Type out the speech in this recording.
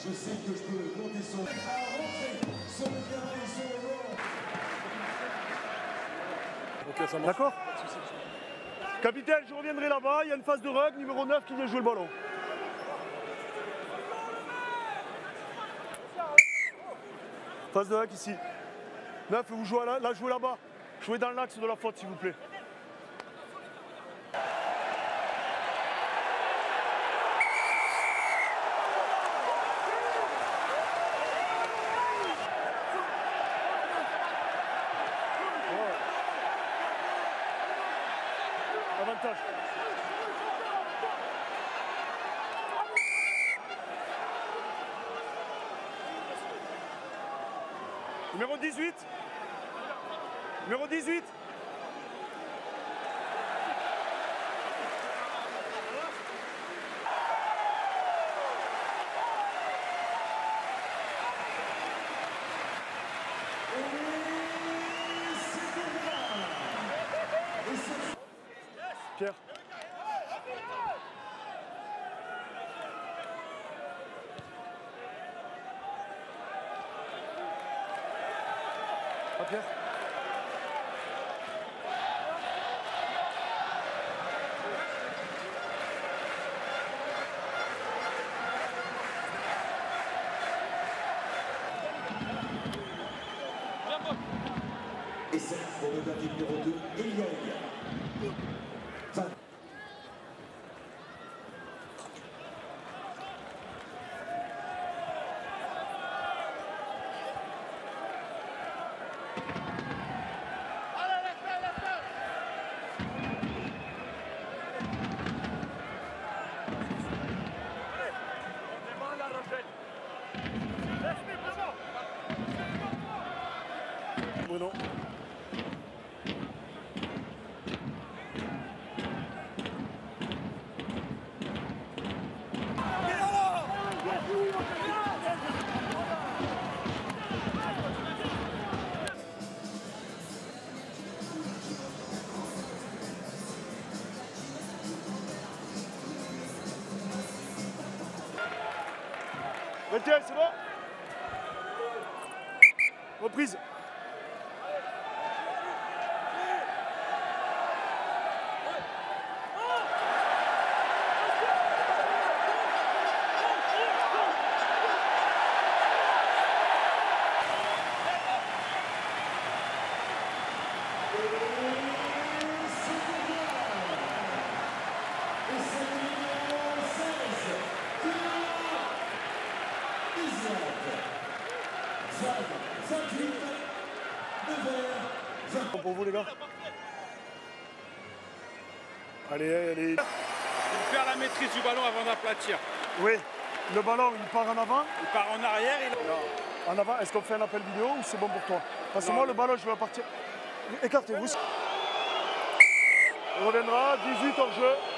Je sais que je peux compter sur à rentrer sur le terrain et sur le bord. Ok, ça marche. D'accord. Capitaine, je reviendrai là-bas, il y a une phase de rug, numéro 9 qui vient jouer le ballon. Phase de rug ici. 9, vous jouez là, jouez là-bas. Jouez dans l'axe de la faute, s'il vous plaît. Avantage. Numéro 18. Numéro 18. Pierre. Ah, Pierre. Et c'est pour le gardien numéro 2, Eliaï. Bruno. Retiens, c'est bon? Reprise. Pour vous les gars. Allez, allez. Faire la maîtrise du ballon avant d'aplatir. Oui, le ballon il part en avant. Il part en arrière. En avant, est-ce qu'on fait un appel vidéo ou c'est bon pour toi? Parce que moi le ballon je vais partir. Écartez-vous. On reviendra, 18 hors jeu.